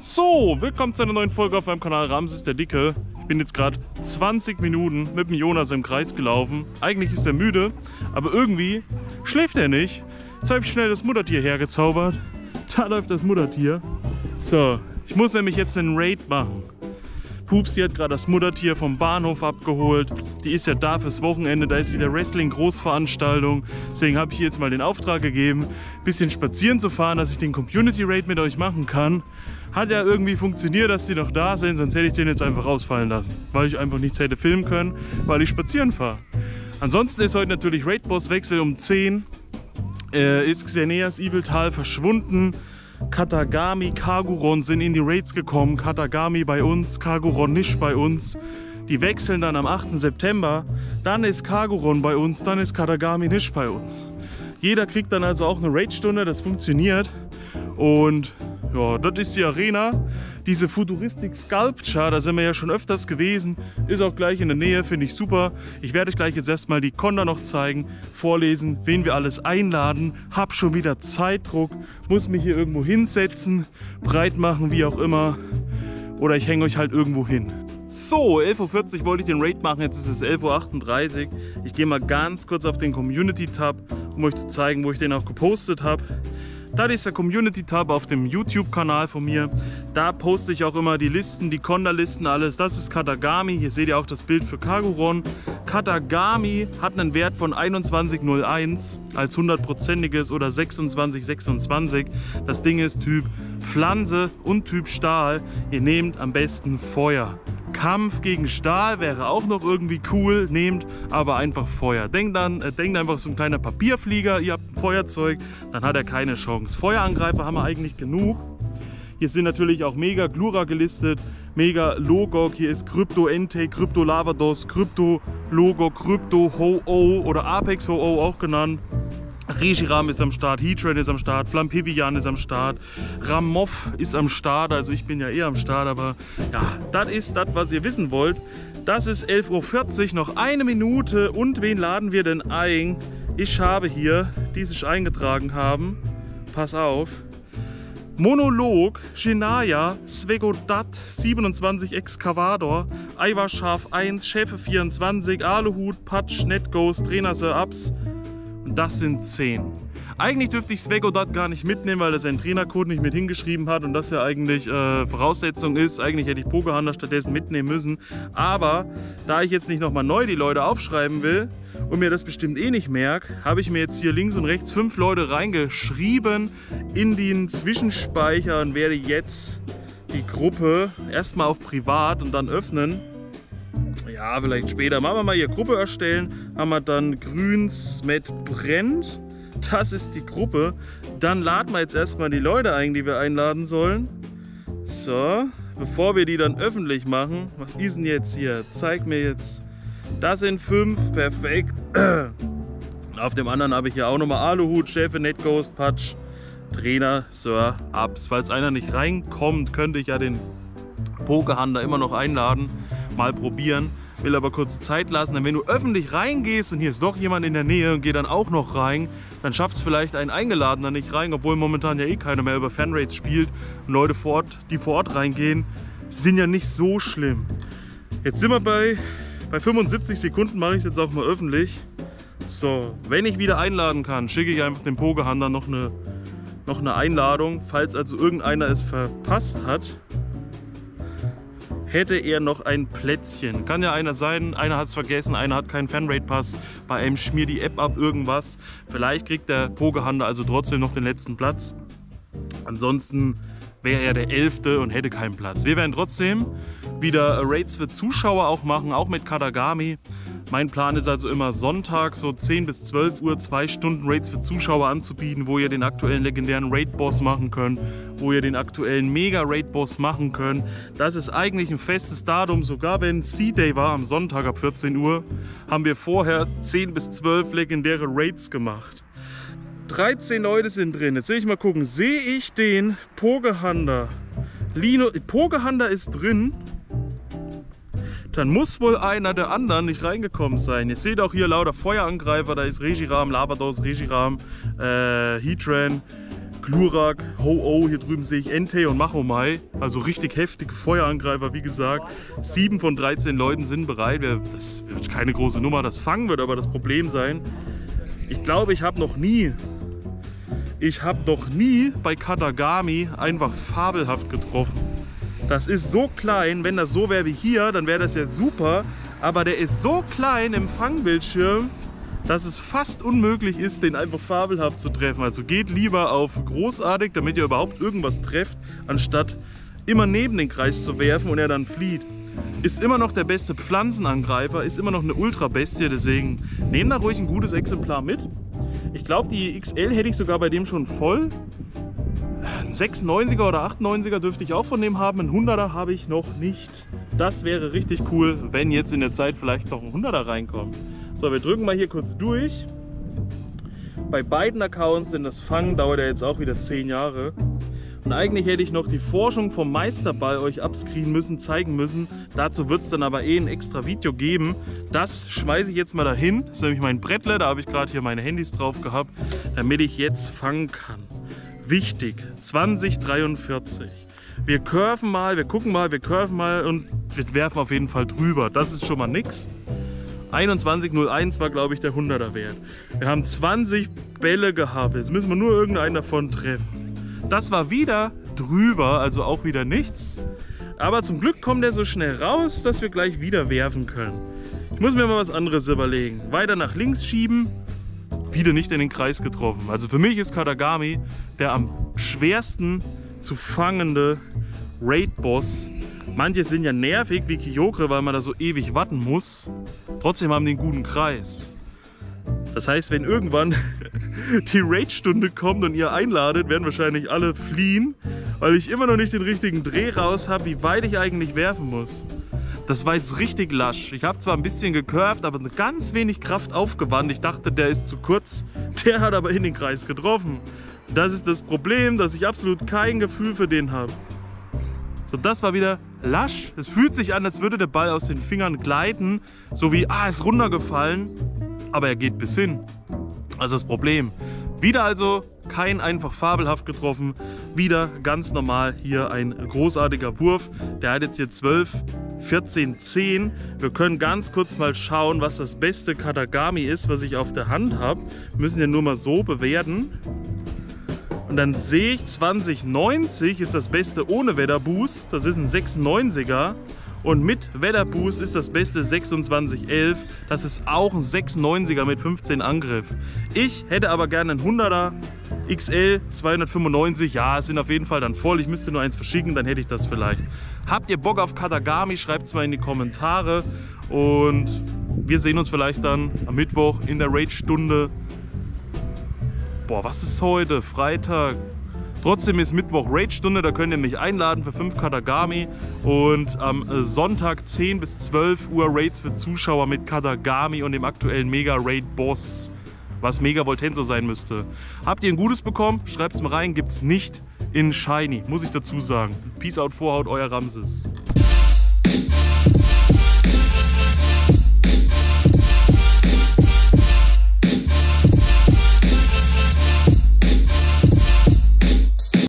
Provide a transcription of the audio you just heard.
So, willkommen zu einer neuen Folge auf meinem Kanal Ramses der Dicke. Ich bin jetzt gerade 20 Minuten mit dem Jonas im Kreis gelaufen. Eigentlich ist er müde, aber irgendwie schläft er nicht. Jetzt habe ich schnell das Muttertier hergezaubert. Da läuft das Muttertier. So, ich muss nämlich jetzt einen Raid machen. Pupsi hat gerade das Muttertier vom Bahnhof abgeholt. Die ist ja da fürs Wochenende, da ist wieder Wrestling-Großveranstaltung. Deswegen habe ich ihr jetzt mal den Auftrag gegeben, ein bisschen spazieren zu fahren, dass ich den Community-Raid mit euch machen kann. Hat ja irgendwie funktioniert, dass sie noch da sind, sonst hätte ich den jetzt einfach ausfallen lassen. Weil ich einfach nichts hätte filmen können, weil ich spazieren fahre. Ansonsten ist heute natürlich Raid-Boss-Wechsel um 10. Ist Xeneas Ibeltal verschwunden. Katagami, Kaguron sind in die Raids gekommen. Katagami bei uns, Kaguron nicht bei uns. Die wechseln dann am 8. September. Dann ist Kaguron bei uns, dann ist Katagami nicht bei uns. Jeder kriegt dann also auch eine Raidstunde, das funktioniert. Und ja, das ist die Arena. Diese Futuristik Sculpture, da sind wir ja schon öfters gewesen, ist auch gleich in der Nähe, finde ich super. Ich werde euch gleich jetzt erstmal die Conda noch zeigen, vorlesen, wen wir alles einladen. Hab schon wieder Zeitdruck, muss mich hier irgendwo hinsetzen, breit machen, wie auch immer. Oder ich hänge euch halt irgendwo hin. So, 11:40 Uhr wollte ich den Raid machen, jetzt ist es 11:38 Uhr. Ich gehe mal ganz kurz auf den Community-Tab, um euch zu zeigen, wo ich den auch gepostet habe. Das ist der Community-Tab auf dem YouTube-Kanal von mir. Da poste ich auch immer die Listen, die Conda-Listen, alles. Das ist Katagami. Hier seht ihr auch das Bild für Kaguron. Katagami hat einen Wert von 21,01 als 100%iges oder 26,26. Das Ding ist Typ Pflanze und Typ Stahl. Ihr nehmt am besten Feuer. Kampf gegen Stahl wäre auch noch irgendwie cool, nehmt aber einfach Feuer. Denkt einfach so ein kleiner Papierflieger, ihr habt ein Feuerzeug, dann hat er keine Chance. Feuerangreifer haben wir eigentlich genug. Hier sind natürlich auch Mega Glura gelistet, Mega Logok, hier ist Krypto Entei, Krypto Lavados, Krypto Logok, Krypto Ho-Oh oder Apex Ho-Oh auch genannt. Reshiram ist am Start, Heatran ist am Start, Flampivian ist am Start, Ramov ist am Start, also ich bin ja eher am Start, aber ja, das ist das, was ihr wissen wollt. Das ist 11:40 Uhr, noch eine Minute und wen laden wir denn ein? Ich habe hier, die sich eingetragen haben, pass auf, Monolog, Shenaya, Svegodat, 27 Excavator, Eiwarschaf 1, Chefe 24, Aluhut, Patch, Netghost, Trainer Sir Ups. Und das sind 10. Eigentlich dürfte ich Svegodat gar nicht mitnehmen, weil er seinen Trainercode nicht mit hingeschrieben hat und das ja eigentlich Voraussetzung ist. Eigentlich hätte ich Pokehunter stattdessen mitnehmen müssen. Aber da ich jetzt nicht nochmal neu die Leute aufschreiben will und mir das bestimmt eh nicht merke, habe ich mir jetzt hier links und rechts 5 Leute reingeschrieben in den Zwischenspeicher und werde jetzt die Gruppe erstmal auf Privat und dann öffnen. Ja, vielleicht später. Machen wir mal hier Gruppe erstellen. Haben wir dann Grüns mit Brennt. Das ist die Gruppe. Dann laden wir jetzt erstmal die Leute ein, die wir einladen sollen. So, bevor wir die dann öffentlich machen. Was ist denn jetzt hier? Zeig mir jetzt. Das sind 5. Perfekt. Auf dem anderen habe ich ja auch nochmal Aluhut, Chefe, Netghost, Patch, Trainer, Sir Ups. Falls einer nicht reinkommt, könnte ich ja den Pokehunter immer noch einladen. Mal probieren, will aber kurz Zeit lassen, denn wenn du öffentlich reingehst und hier ist doch jemand in der Nähe und geht dann auch noch rein, dann schafft es vielleicht ein Eingeladener nicht rein, obwohl momentan ja eh keiner mehr über Fanraids spielt und Leute vor Ort, die vor Ort reingehen, sind ja nicht so schlimm. Jetzt sind wir bei 75 Sekunden, mache ich es jetzt auch mal öffentlich. So, wenn ich wieder einladen kann, schicke ich einfach dem Pokehunter noch eine Einladung, falls also irgendeiner es verpasst hat. Hätte er noch ein Plätzchen. Kann ja einer sein, einer hat es vergessen, einer hat keinen Fanraid-Pass, bei einem schmiert die App ab, irgendwas. Vielleicht kriegt der Pokehunter also trotzdem noch den letzten Platz. Ansonsten wäre er der 11. und hätte keinen Platz. Wir werden trotzdem wieder Raids für Zuschauer auch machen, auch mit Katagami. Mein Plan ist also immer Sonntag, so 10 bis 12 Uhr, 2 Stunden Raids für Zuschauer anzubieten, wo ihr den aktuellen legendären Raid-Boss machen könnt, wo ihr den aktuellen Mega-Raid-Boss machen könnt. Das ist eigentlich ein festes Datum, sogar wenn C-Day war am Sonntag ab 14 Uhr, haben wir vorher 10 bis 12 legendäre Raids gemacht. 13 Leute sind drin. Jetzt will ich mal gucken, sehe ich den Pokehunter? Pokehunter ist drin. Dann muss wohl einer der anderen nicht reingekommen sein. Ihr seht auch hier lauter Feuerangreifer, da ist Reshiram, Lavados, Reshiram, Heatran, Glurak, Ho-Oh, hier drüben sehe ich Entei und Machomai. Also richtig heftige Feuerangreifer, wie gesagt. 7 von 13 Leuten sind bereit. Das wird keine große Nummer, das Fangen wird aber das Problem sein. Ich glaube, ich habe noch nie bei Katagami einfach fabelhaft getroffen. Das ist so klein, wenn das so wäre wie hier, dann wäre das ja super. Aber der ist so klein im Fangbildschirm, dass es fast unmöglich ist, den einfach fabelhaft zu treffen. Also geht lieber auf großartig, damit ihr überhaupt irgendwas trefft, anstatt immer neben den Kreis zu werfen und er dann flieht. Ist immer noch der beste Pflanzenangreifer, ist immer noch eine Ultra-Bestie, deswegen nehmt da ruhig ein gutes Exemplar mit. Ich glaube, die XL hätte ich sogar bei dem schon voll. Ein 96er oder 98er dürfte ich auch von dem haben, einen 100er habe ich noch nicht. Das wäre richtig cool, wenn jetzt in der Zeit vielleicht noch ein 100er reinkommt. So, wir drücken mal hier kurz durch. Bei beiden Accounts, denn das Fangen dauert ja jetzt auch wieder 10 Jahre. Und eigentlich hätte ich noch die Forschung vom Meisterball euch abscreenen müssen, zeigen müssen. Dazu wird es dann aber ein extra Video geben. Das schmeiße ich jetzt mal dahin. Das ist nämlich mein Brettle, da habe ich gerade hier meine Handys drauf gehabt, damit ich jetzt fangen kann. Wichtig, 2043. Wir curven mal, wir gucken mal, wir curven mal und wir werfen auf jeden Fall drüber. Das ist schon mal nix. 21,01 war, glaube ich, der 100er Wert. Wir haben 20 Bälle gehabt. Jetzt müssen wir nur irgendeinen davon treffen. Das war wieder drüber, also auch wieder nichts. Aber zum Glück kommt er so schnell raus, dass wir gleich wieder werfen können. Ich muss mir mal was anderes überlegen. Weiter nach links schieben. Wieder nicht in den Kreis getroffen. Also für mich ist Katagami der am schwersten zu fangende Raid-Boss. Manche sind ja nervig wie Kyogre, weil man da so ewig warten muss. Trotzdem haben die einen guten Kreis. Das heißt, wenn irgendwann die Raid-Stunde kommt und ihr einladet, werden wahrscheinlich alle fliehen, weil ich immer noch nicht den richtigen Dreh raus habe, wie weit ich eigentlich werfen muss. Das war jetzt richtig lasch. Ich habe zwar ein bisschen gecurved, aber ganz wenig Kraft aufgewandt. Ich dachte, der ist zu kurz. Der hat aber in den Kreis getroffen. Das ist das Problem, dass ich absolut kein Gefühl für den habe. So, das war wieder lasch. Es fühlt sich an, als würde der Ball aus den Fingern gleiten. So wie, er ist runtergefallen. Aber er geht bis hin. Also das Problem. Wieder also kein einfach fabelhaft getroffen. Wieder ganz normal hier ein großartiger Wurf. Der hat jetzt hier 12, 14, 10. Wir können ganz kurz mal schauen, was das beste Katagami ist, was ich auf der Hand habe. Wir müssen ja nur mal so bewerten. Und dann sehe ich, 2090 ist das Beste ohne Wetterboost. Das ist ein 96er. Und mit Wetterboost ist das Beste 2611. Das ist auch ein 96er mit 15 Angriff. Ich hätte aber gerne einen 100er XL 295. Ja, es sind auf jeden Fall dann voll. Ich müsste nur eins verschicken, dann hätte ich das vielleicht. Habt ihr Bock auf Katagami? Schreibt es mal in die Kommentare. Und wir sehen uns vielleicht dann am Mittwoch in der Raid-Stunde. Boah, was ist heute? Freitag. Trotzdem ist Mittwoch Raid-Stunde, da könnt ihr mich einladen für 5 Katagami. Und am Sonntag 10 bis 12 Uhr Raids für Zuschauer mit Katagami und dem aktuellen Mega-Raid-Boss, was Mega Voltenso sein müsste. Habt ihr ein gutes bekommen? Schreibt es mal rein, gibt's nicht in Shiny, muss ich dazu sagen. Peace out, Vorhaut, euer Ramses.